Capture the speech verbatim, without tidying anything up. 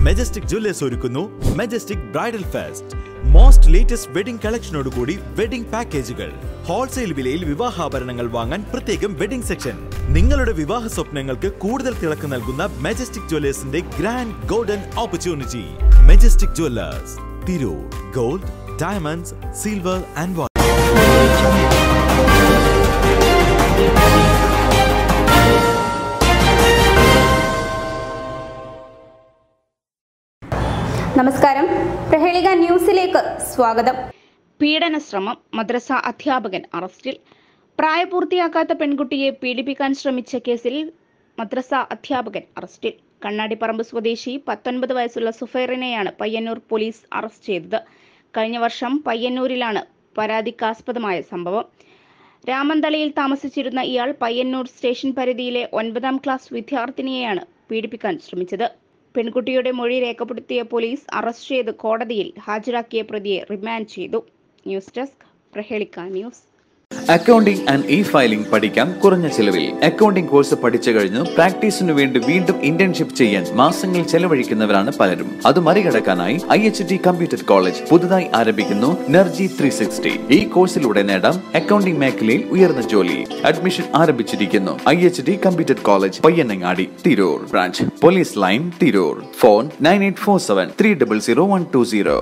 Majestic jewellers ഒരുക്കുന്നു majestic bridal fest. Most latest wedding കളക്ഷനോടുകൂടി wedding പാക്കേജുകൾ. ഹോൾസെയിൽ വിലയിൽ വിവാഹാഭരണങ്ങൾ വാങ്ങാൻ പ്രത്യേകം വെഡിംഗ് സെക്ഷൻ. നിങ്ങളുടെ വിവാഹ സ്വപ്നങ്ങൾക്ക് കൂടുതൽ തിളക്കം നൽകുന്ന മെജസ്റ്റിക് ജ്വല്ലേഴ്സിന്റെ grand golden opportunity. Majestic jewellers, Tirur. Gold, diamonds, silver and water. നമസ്കാരം, പ്രഹേളിക ന്യൂസിലേക്ക് സ്വാഗതം. പീഡന ശ്രമം, മദ്രസ അധ്യാപകൻ അറസ്റ്റിൽ. പ്രായപൂർത്തിയാക്കാത്ത പെൺകുട്ടിയെ പീഡിപ്പിക്കാൻ ശ്രമിച്ച കേസിൽ മദ്രസ അധ്യാപകൻ അറസ്റ്റിൽ. കണ്ണാടിപ്പറമ്പ് സ്വദേശി പത്തൊൻപത് വയസ്സുള്ള സുഫൈറിനെയാണ് പയ്യന്നൂർ പോലീസ് അറസ്റ്റ് ചെയ്തത്. കഴിഞ്ഞ വർഷം പയ്യന്നൂരിലാണ് പരാതിക്കാസ്പദമായ സംഭവം. രാമന്തളിയിൽ താമസിച്ചിരുന്ന ഇയാൾ പയ്യന്നൂർ സ്റ്റേഷൻ പരിധിയിലെ ഒൻപതാം ക്ലാസ് വിദ്യാർത്ഥിനിയെയാണ് പീഡിപ്പിക്കാൻ ശ്രമിച്ചത്. പെൺകുട്ടിയുടെ മൊഴി രേഖപ്പെടുത്തിയ പോലീസ് അറസ്റ്റ് ചെയ്ത് കോടതിയിൽ ഹാജരാക്കിയ പ്രതിയെ റിമാൻഡ് ചെയ്തു. News desk, Prahelika news. Accounting and e filing പഠിക്കാം കുറഞ്ഞ ചെലവിൽ. അക്കൗണ്ടിംഗ് കോഴ്സ് പഠിച്ചു കഴിഞ്ഞു പ്രാക്ടീസിനു വേണ്ടി വീണ്ടും ഇന്റേൺഷിപ്പ് ചെയ്യാൻ മാസങ്ങൾ ചെലവഴിക്കുന്നവരാണ് പലരും. അത് മറികടക്കാനായി I H T computer college പുതുതായി ആരംഭിക്കുന്നു നെർജി ത്രീ സിക്സ്റ്റി. ഈ കോഴ്സിലൂടെ നേടാം അക്കൗണ്ടിംഗ് മേഖലയിൽ ഉയർന്ന ജോലി. അഡ്മിഷൻ ആരംഭിച്ചിരിക്കുന്നു. I H T computer college, Payyanangadi, Tirur. Branch police line, Tirur. Phone nine eight four seven three double zero one two zero.